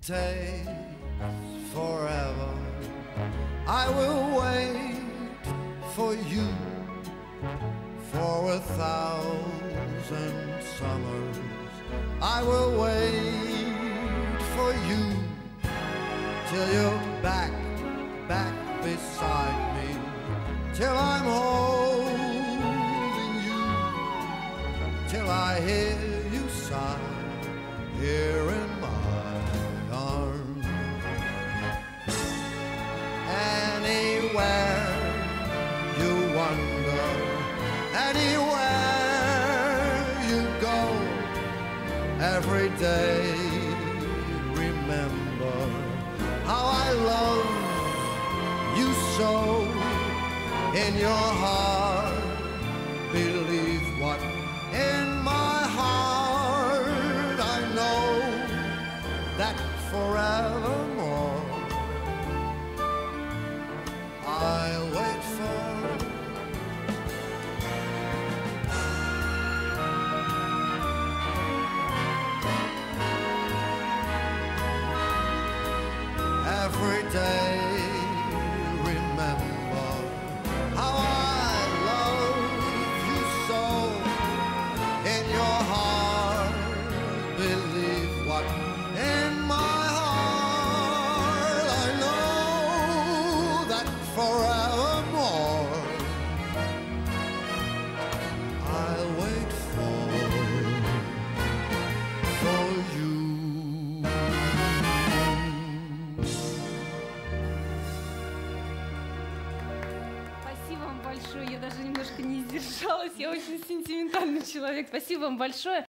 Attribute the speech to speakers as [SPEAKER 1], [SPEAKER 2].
[SPEAKER 1] takes forever, I will wait for you for 1,000 summers. I will wait for you till you're back beside me, till I'm holding you, till I hear you sigh here in my arms. Anywhere you wander, anywhere you go, every day remember how I love you so. In your heart, believe what in my heart I know, that forevermore I'll wait for. Every day remember how I love you so. In your heart, believe what in my heart I know, that forevermore I'll wait for you.
[SPEAKER 2] Спасибо вам большое. Я даже немножко не сдержалась. Я очень сентиментальный человек. Спасибо вам большое.